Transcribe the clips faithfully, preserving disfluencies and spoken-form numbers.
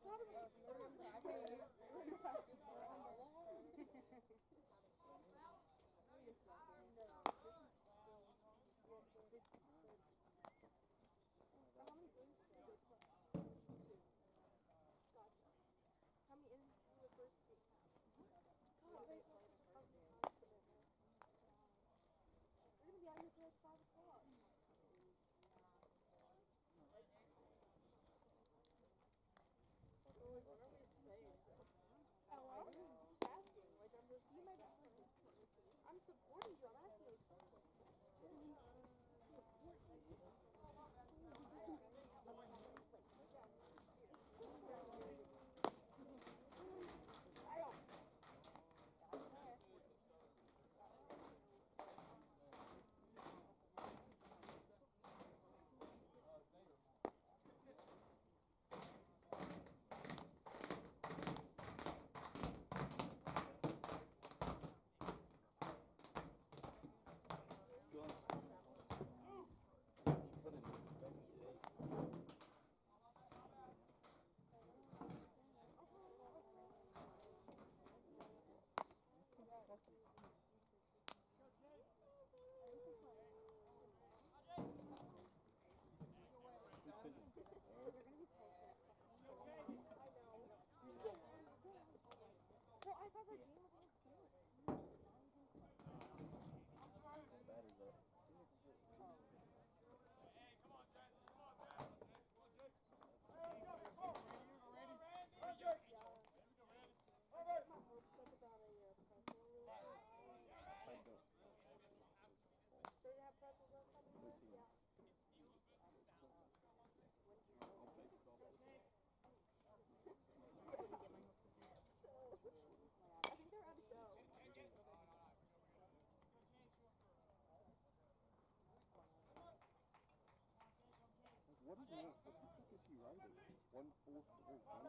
What is it? What the fuck is he writing? One four four one?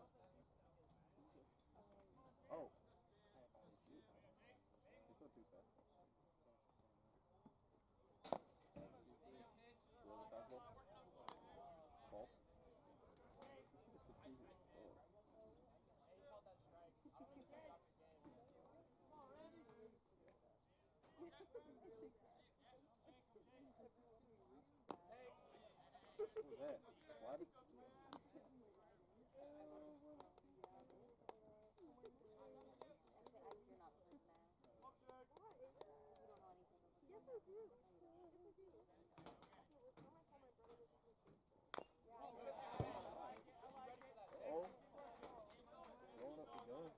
Oh. Shit. It's not too fast. Throw the fastball. Ball. You should have said freeze it. Oh. What was that? Flatty? Oh. Rolling up the gun.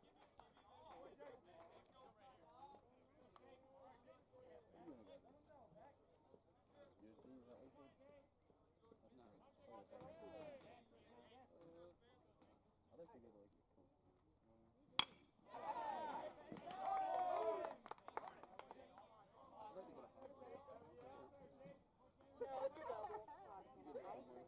Your team's not open? That's not. Oh, it's not. Uh, I don't think they like it. Cool. I'd like to get a hot No, it's a double. You get it somewhere.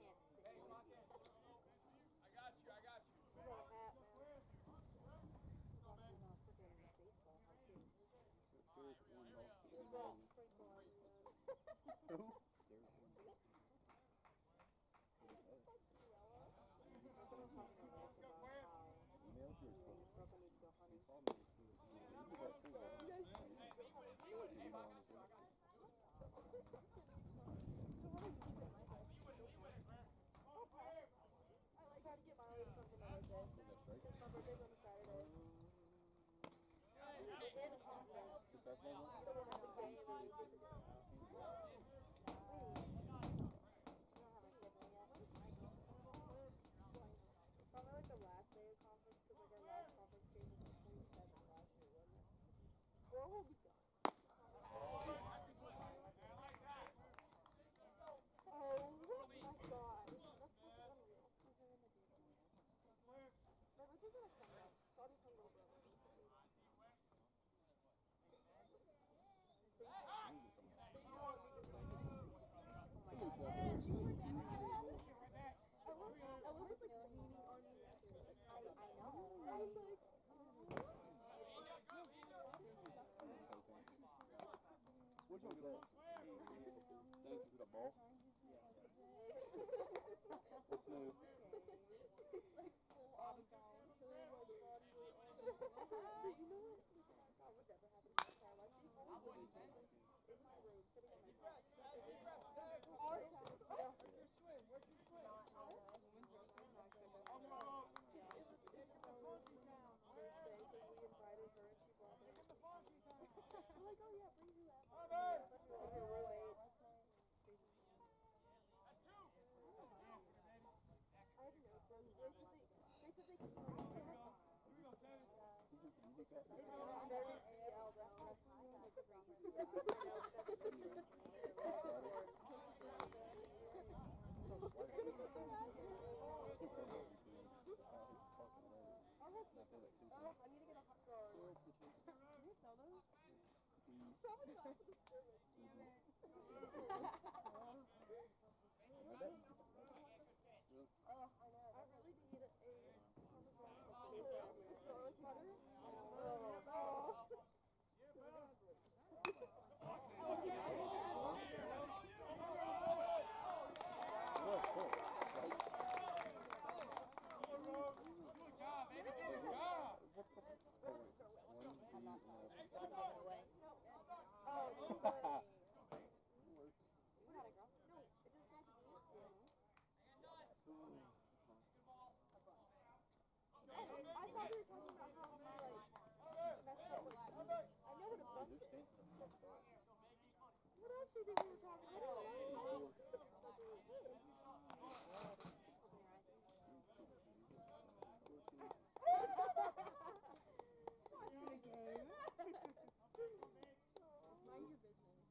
I got you, I got you. You got a hat, man. Talking about freaking baseball, too. Third one off. There's that sprinkle everywhere. Who? Third one. Someone's talking to Rich about how Email you your and phone. Brooke need to go He hunting. followed me too. You do that too, right? You guys do you email him as well? I tried to get my way to come for my birthday. Was that straight? Because my birthday's on a Saturday. It's in a conference. His fastball one? So we'll have a day and then we get to go. Wait. You don't have a schedule yet? It's probably like the last day of conference because like our last conference game was the twenty-seventh last year, wasn't it? Or we'll be done. Oh my god. That's fucking unreal. My birthday's on a Sunday, so I'll be hungover. Elizabeth's like leaning on me. I, I know. I was like, Which one's that? Thank you for the ball. What's new? it's like full on. Dude, you know what? That would never happen in my entire life. The only way is Jason in my room, sitting on my couch. Our house. Yeah. Yeah. It was Isabella's birthday, so we invited her and she brought us. We're like, oh yeah, bring whoever. So we were roommates. I don't know. They said they, they said they could bring us there. You think that? It's not very A L restaurant. I need to get a hot dog. Can you sell those? Probably not for the scrimmage. Oh, I know. I really need a garlic butter. Oh, oh. I thought we were talking about how we like messed up with I know what a bunch Their is. stances are fucked up. What else do you think we were talking about? I don't know. Watch the game. Mind your business.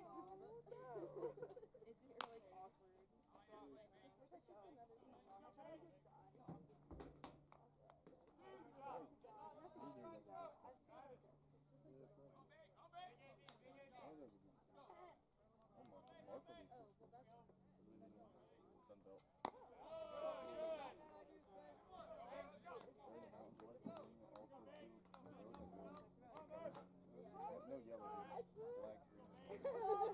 It's just like awkward. It's just, it's just another thing. I'm trying to get dry. No yellow, black, green.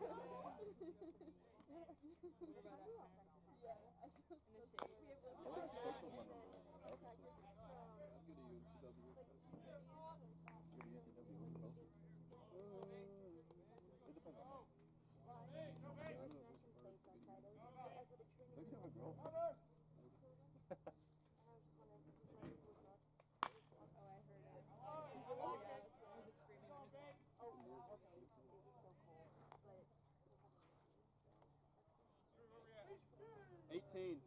eighteen.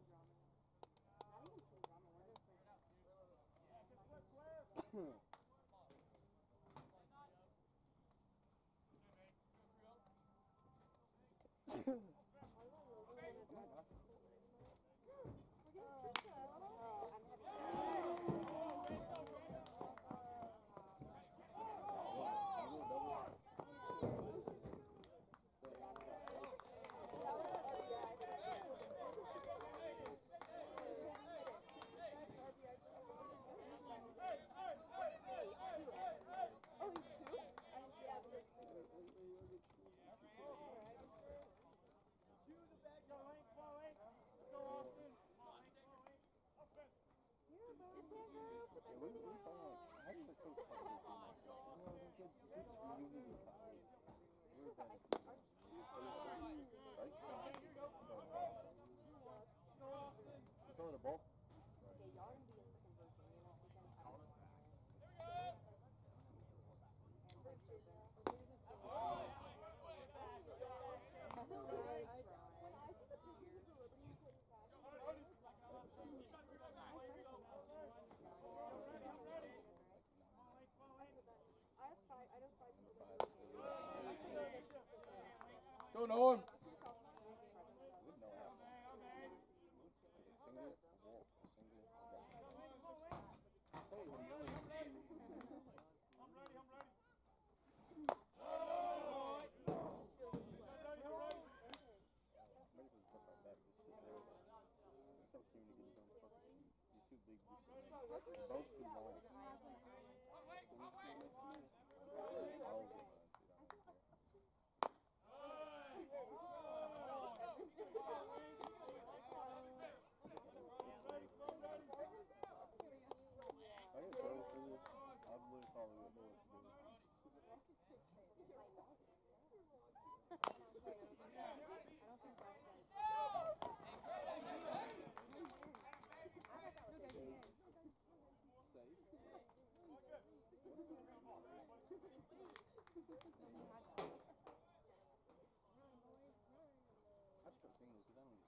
Throw the ball. Okay, y'all can be a freaking virgin, you know, we can have Go, Norm! know what to do. I don't think that's like. Safe. I just kept singing because I don't.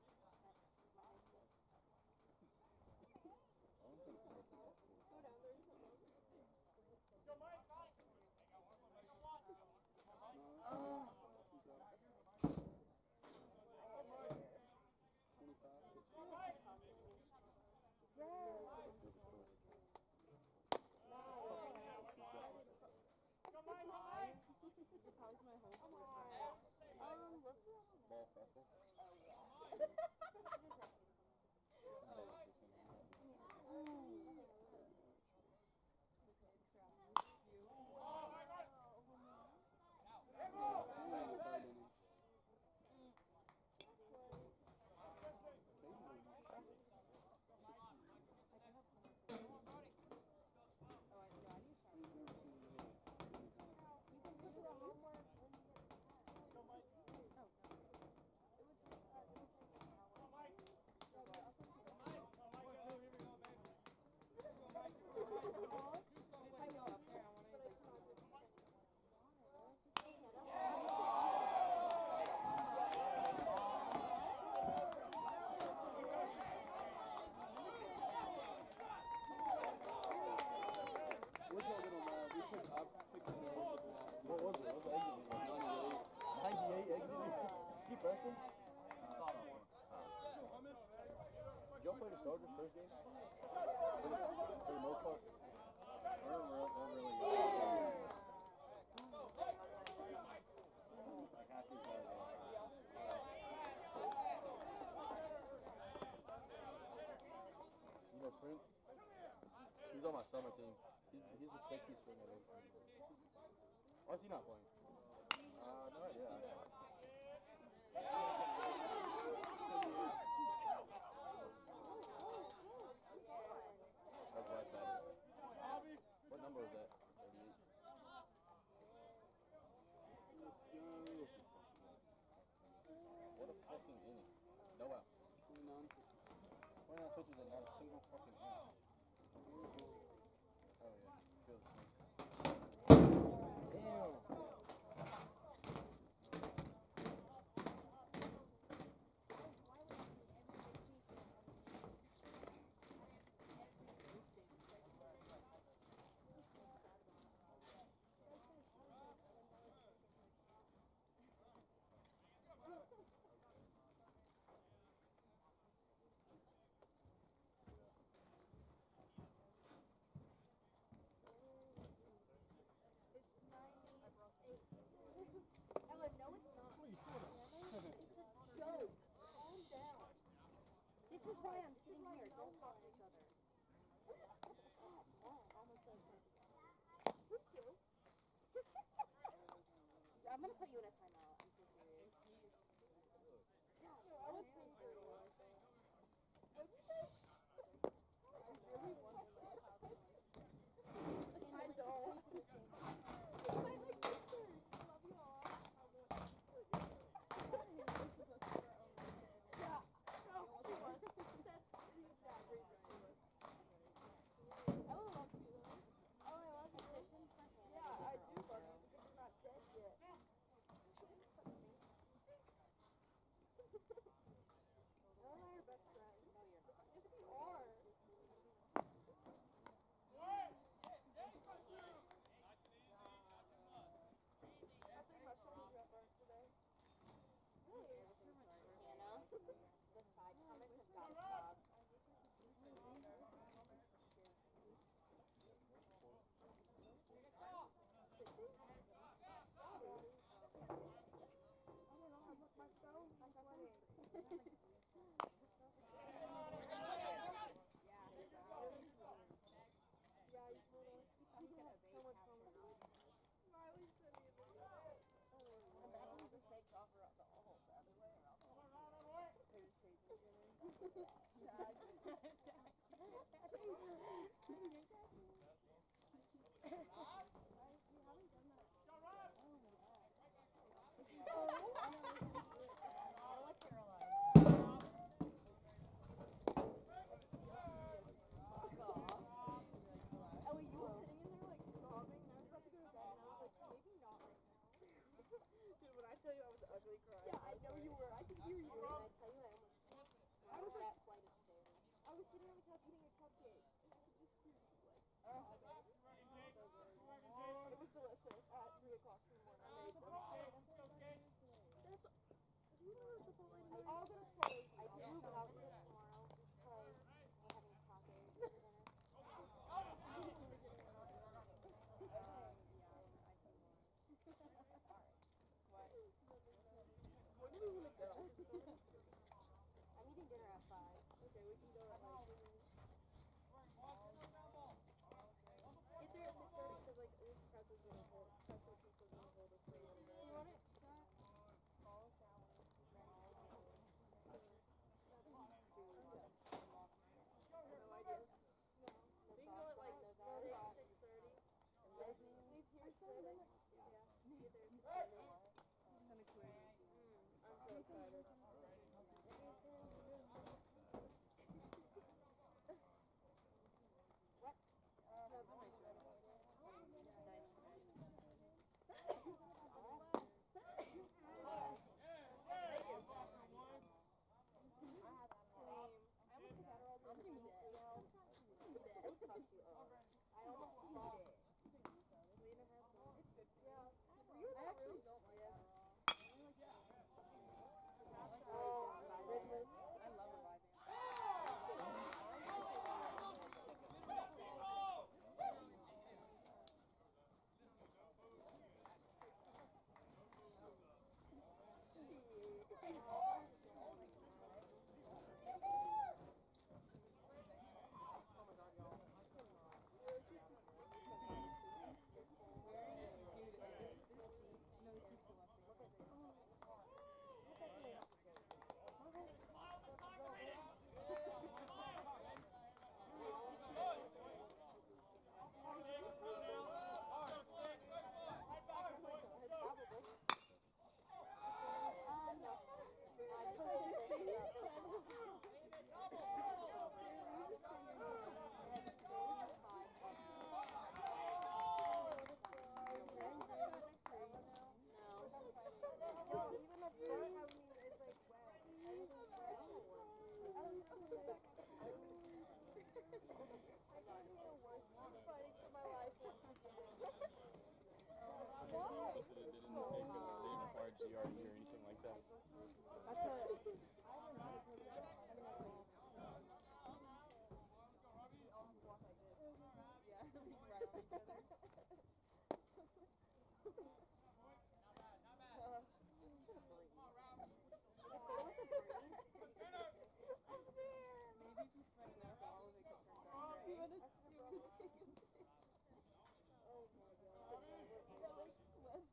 I don't think it's gonna be that cool. Go down there. No, who's up? twenty-five. Um, look. Ball fastball. What was it? What was the exit? Like ninety-eight? ninety-eight exit? Is he freshman? Did y'all play the starters first game? For the, for the most part? We're, we're, we're really good. Like half these guys are. You know Prince? He's on my summer team. He's, he's the sexiest thing I've ever seen. Why is he not playing? Uh, no idea. That's life that is. What number was that? thirty-eight. Let's go. What a fucking inning. No outs. twenty-nine pitches. twenty-nine pitches and not a single fucking out. Oh yeah. Feel the snakes. Damn. Ellen, no, it's not. It's a joke. Calm down. This is why I'm sitting here. Don't talk to each other. Almost said something. I'm gonna put you in a timeout. I'm so serious. No, I was so scared of what I said. What did you say? I really wanted to laugh. I don't. I like sisters. I love you all. I want you to sleep. We're supposed to be our own. Yeah. No, she was. That's the exact reason it was. Ella loves me though. Oh, I love petition for him. Yeah, I do love you because you're not dead yet. Ella and I are best friends. No, you're not. Yes, we are. I think my shoulders got burnt today. Really? Hannah, the side comments have got to stop. I don't know, my, my thumb's sweating. Yeah, you told us. She's gonna have so much fun with you. Riley sent me a video. Imagine he just takes off around the whole the other way around the whole They're just chasing each other. Tag. Chase. North Carolina. Fuck off. Ellie, you were sitting in there like sobbing, and I was about to go to bed, and I was like, maybe not right now. Dude, when I tell you I was ugly crying. Yeah, I know you were. I could hear you. Did I tell you I almost I was that flight of stairs? I was sitting on the couch eating a cupcake, and I could just hear you like Oh. sobbing. It was so good. It was delicious at three o'clock in the morning. I made them. That's. Do you know what Chipotle is? I'll go to Chipotle. I do, but I'll eat it tomorrow because we're having tacos for dinner. When do we want to go? I'm eating dinner at five. Okay, we can go at like. Get there at six thirty because like this pretzel's gonna hold. Pretzel pizza's gonna hold us for a little bit. You want it? No ideas. We can go at like six, six thirty. Six. Leave here at six. Yeah. Get there at six thirty. Kind of cool. I'm so excited. What? No, the mic's ready. I almost bought it. Lena had some. It's good. Yeah. I actually don't like it. Oh, Ridley. I love a vibe. Uh, no. I posted this Yo, even the front of me is like wet. Everything's wet. I'm fighting for my life once again. Why? It didn't take a hard G R E or anything like that. That's a. Yeah, right on each other. Uh, If there was a breeze, I'm there. Maybe if you sweat enough, all of it could turn dark gray. But it's stupid. Oh my god. Yeah, like sweat.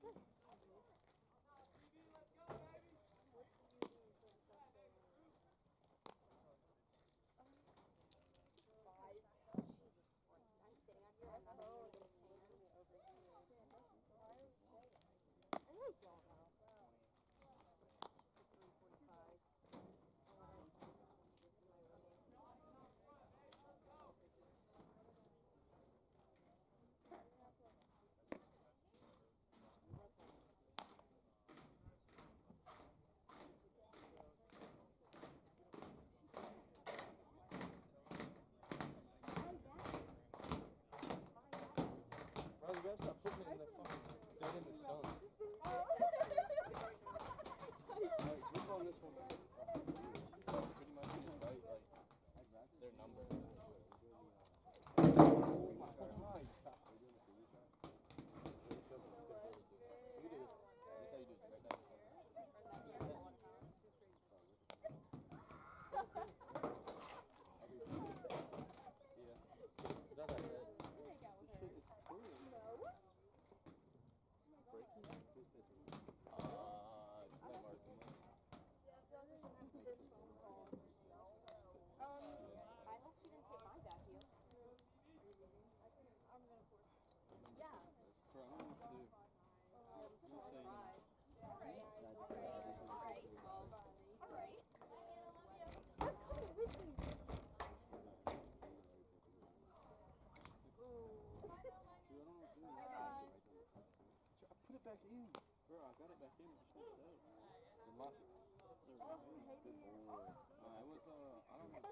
Good. What's the U D from South Carolina? Five. Jesus Christ. I'm sitting out here. I'm not even gonna get a tan. Over here. Why are we saying? I really don't know. It's like three forty-five. So what I sent messages to my roommates. Bro, you gotta stop putting it in the fucking dead in the sun. Like, look on this one. Pretty much just right, like, their number. Oh my god. Look at this. This is how you do it, right now. Yeah. It's not that bad. This shit is cool. Breaking? Uh, my marking. This phone call. Um, I hope she didn't take my vacuum. I'm gonna force it. Yeah. Bro, I don't know what to do. Um, I'm gonna say, Alright. Alright. Alright. Alright. I'm coming with you. Dude, I don't know what to do. I put it back in. Bro, I got it back in. It's just stay. And lock it. There we go. Good boy. Uh, it was, uh, I don't know.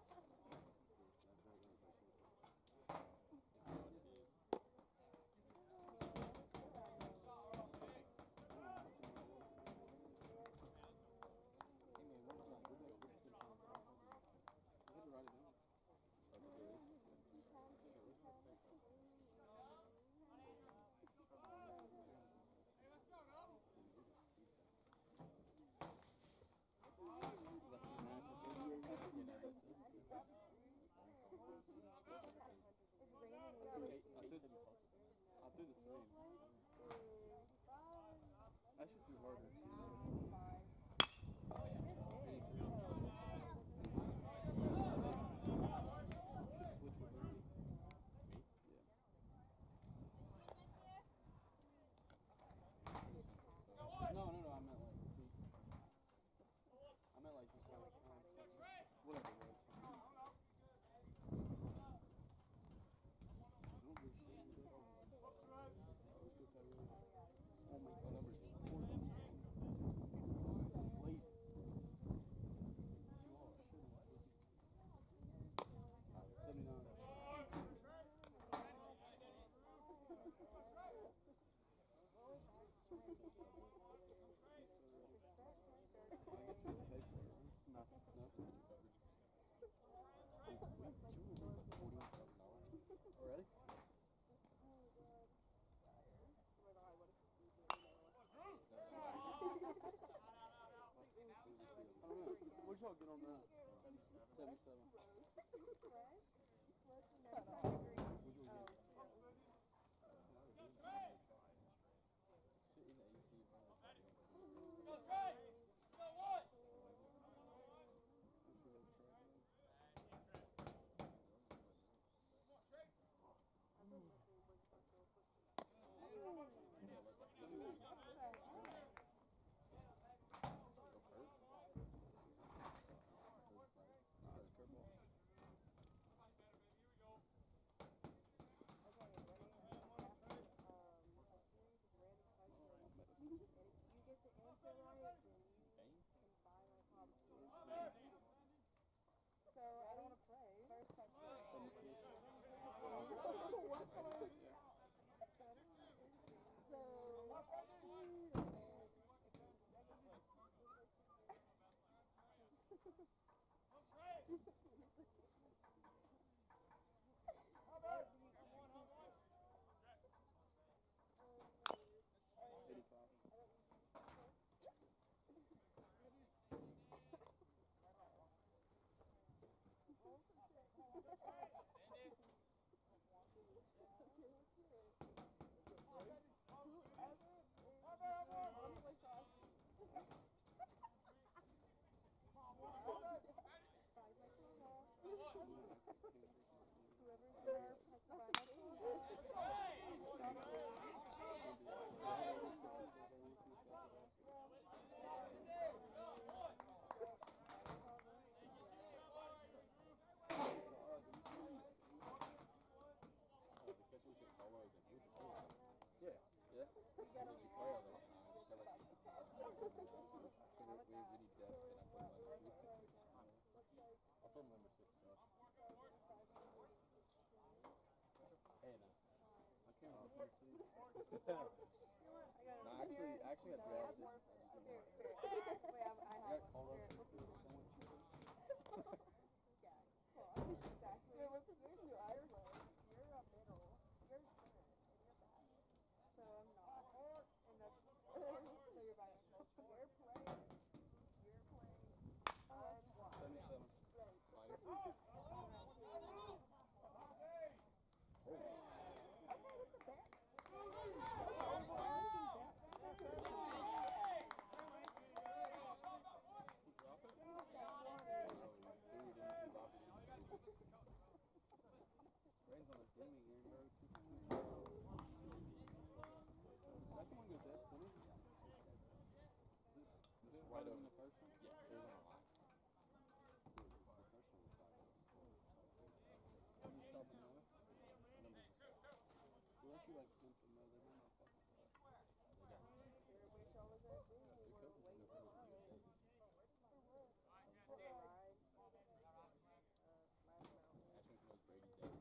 Hey, man, what was that? Go back. Go back to the phone. I had to write it down. I threw the same. I should do harder. Should switch with her. Me? Yeah. No, no, no. I meant like see. I meant like just like um, whatever it was. I don't give a shit who does it. Oh my god, numbers in. Blazing. You all shit. seventy-nine. I guess we have paid for it. No, no, it's covered. Oh, wait, Jewel was like forty-one thousand dollars. Already? I don't know. What'd y'all get on that? seventy-seven. What'd you get? Sit in the A C. So I don't want to play. First question. What color is So. Whoever is Whoever's there has to buy my Yeah. Yeah. So we, we need depth, and I put him on the two. I put him number six, so. Hey, no. I can't remember Tennessee. No, actually, actually, I drafted. I just didn't want to. Wait, I, I I have got called one. up for so much cheapers. Yeah. Well, exactly. Wait, what position do I play? You're a middle. You're center, and you're back. So I'm not. And that's so you're by yourself. You're playing. You're playing. Um, seventy-seven. right. Slider. Oh. Okay, with the back. Rain's on a dinghy game, bro. Two, two, two. The second one goes dead center. Is this, is this right over the first one? Yeah, there's on a line. The first one was five. When you stop him now, the numbers just go. We actually like pimp them though. They're not fucking play. They got Sure wish I was at Disney They World could waiting be for no us. For what? For a ride. Uh, Splash Mountain. That's when he knows Brady's dead.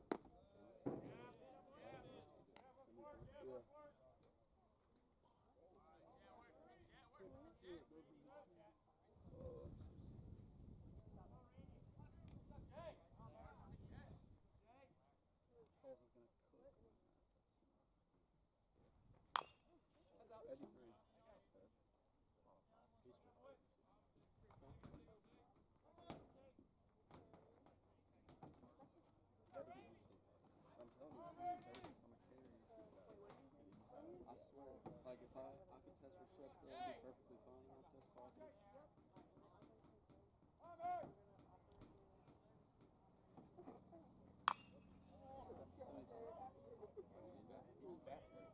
Yeah. Charles is gonna cook my ass. Eddie three. I'm telling you, I'm a carrier. I swear, like if I, I could test for strep throat and be perfectly fine, and I test positive. He's back there.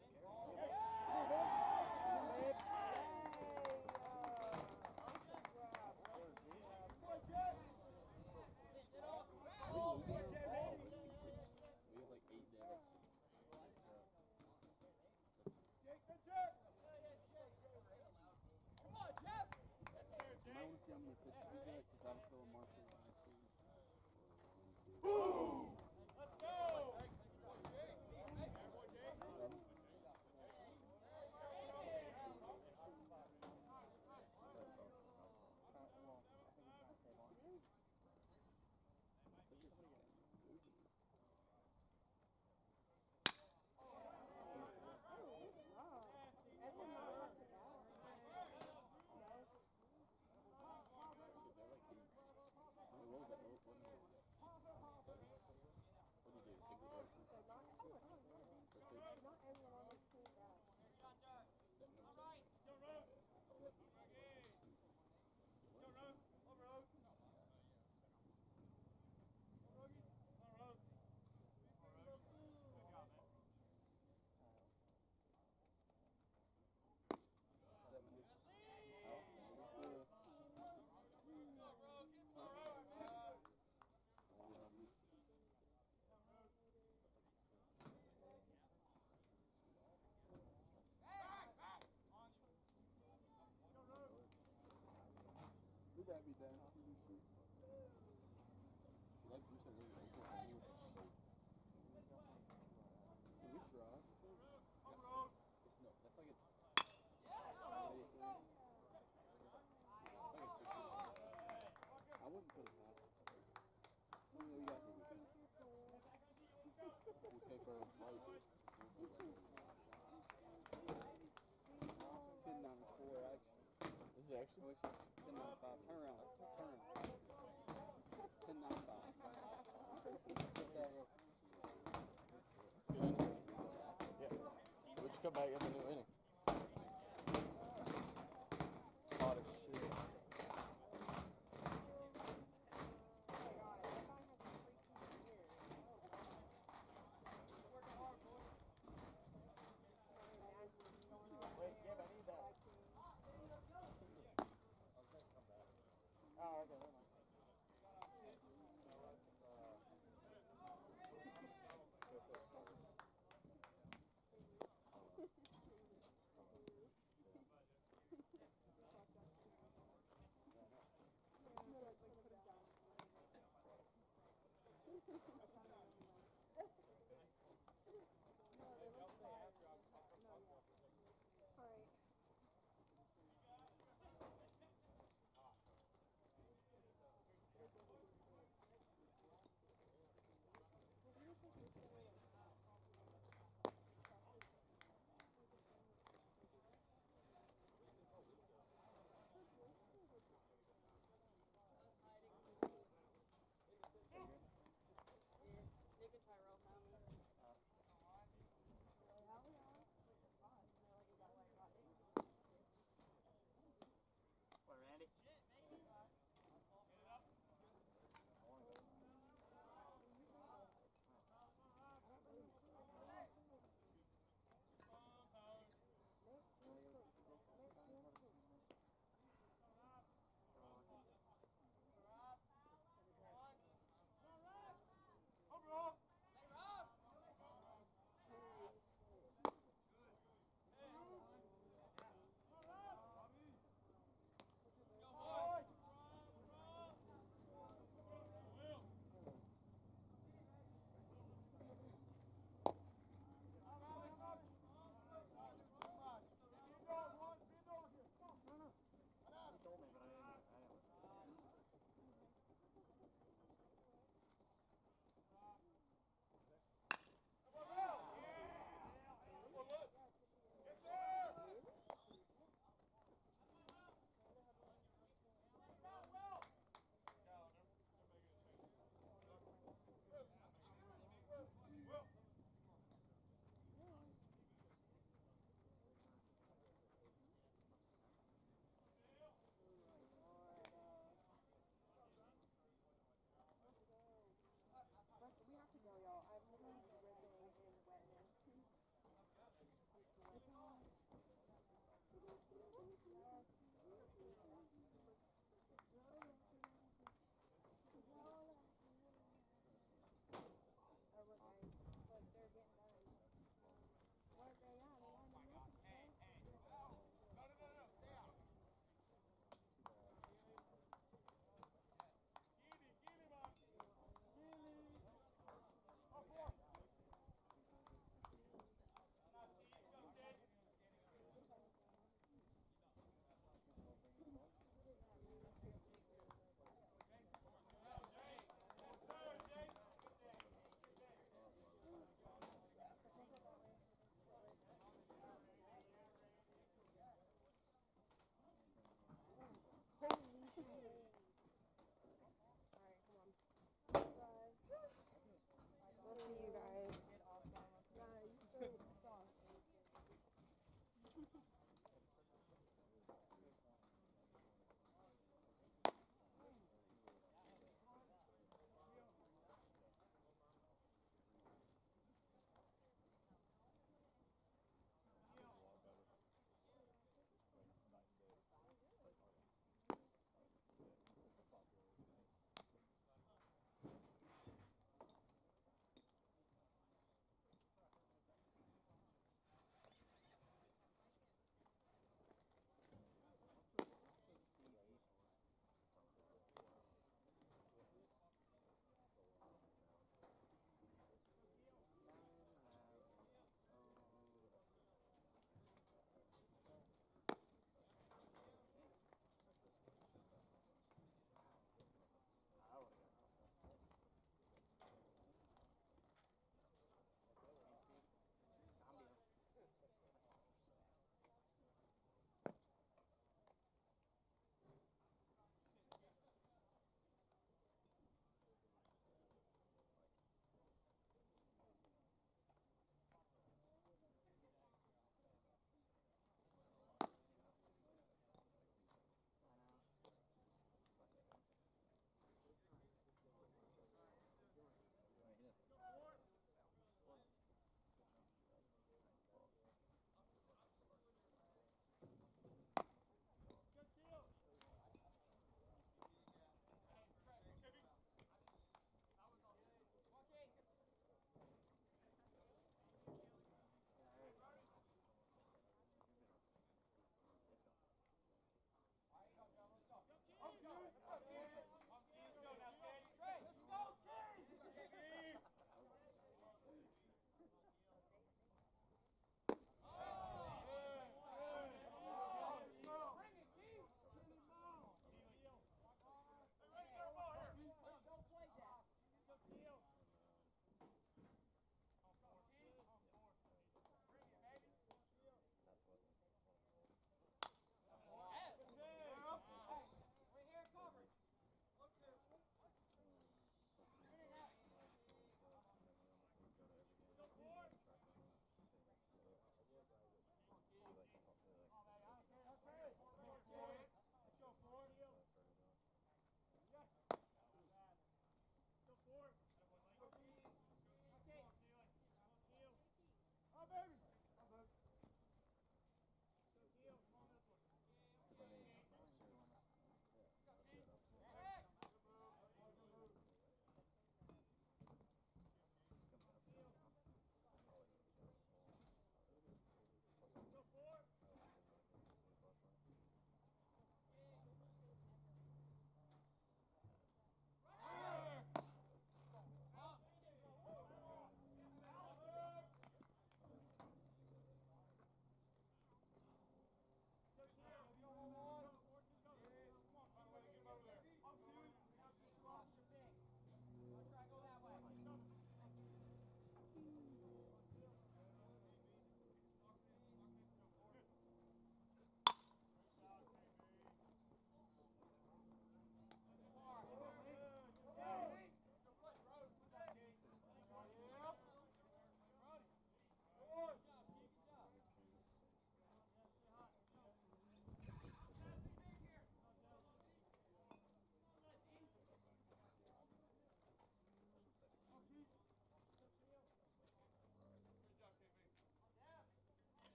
We have like eight dead. You might want to see how many pitches he's at, because I'm throwing Marshall in I C. Let's go! Not everyone on this team does. That'd be dance. If you like Bruce, I really like it. I would just so. Can we try? Yeah. It's no, that's like a. It's like a six. I wouldn't put it past it. What do we got here? We pay for our flight. ten ninety-four actually. This is actually ten ninety-five. Turn around. Turn. ten ninety-five. Yeah. We'll just come back in the new inning. Hot as shit.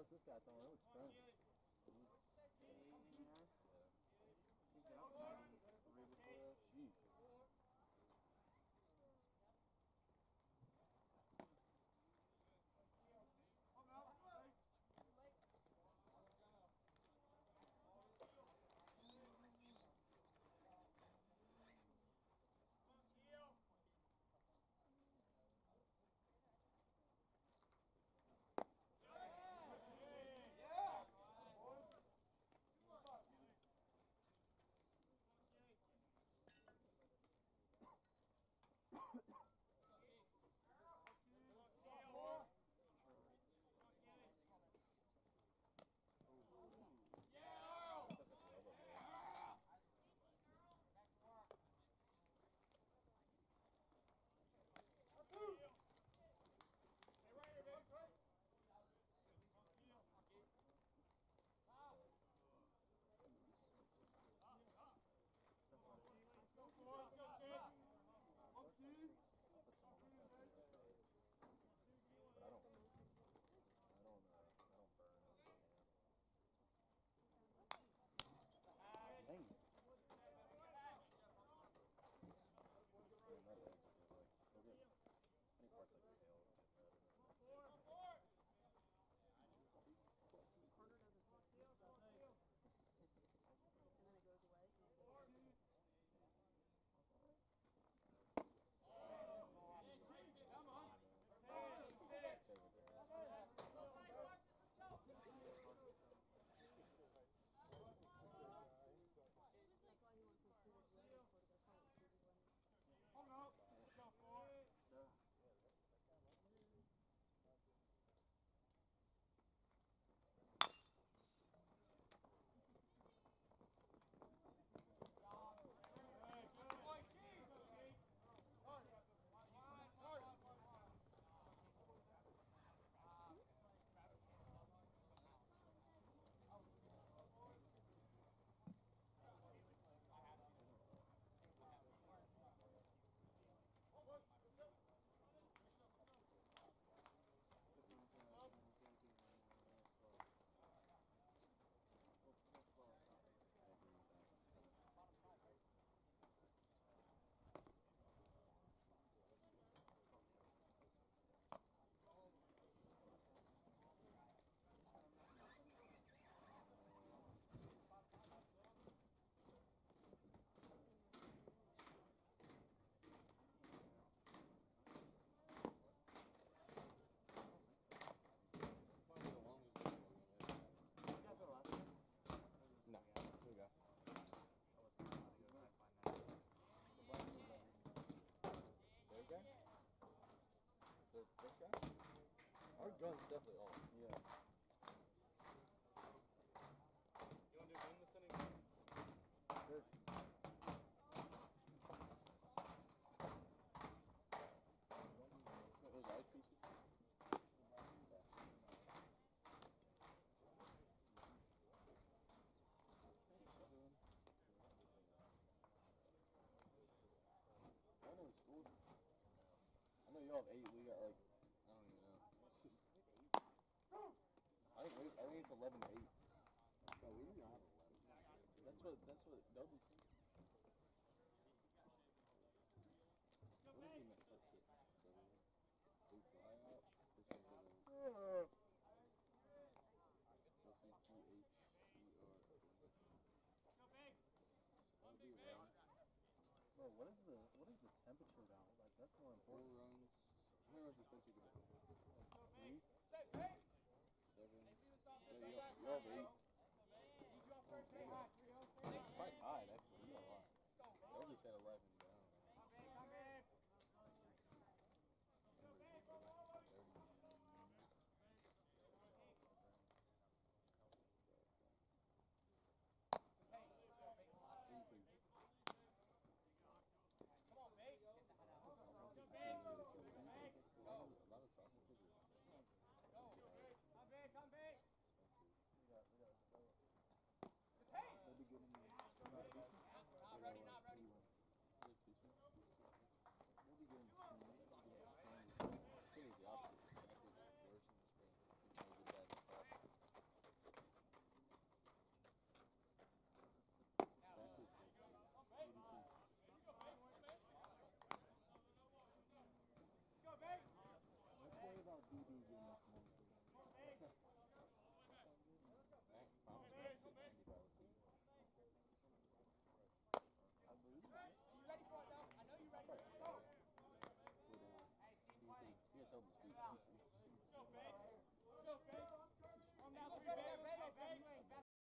What's this guy throwing? It looks French. He's been up ninety-three before that. Sheesh. Our gun's definitely on. Yeah. You want to do win this inning? Sure. Those ice pieces? I know it's school. I know y'all have eight. We got like, I don't even know. I think, we, I think it's eleven to eight. No, we do not have eleven. That's what, that's what Dudley said. What do you mean that touch it? So we fly out. This is the S U T H E R. That would be eleven. Bro, what is the what is the temperature now? Like that's more Four important. runs. How many runs is Spencer gonna? Three. Seven. Yeah, you have, you have eight.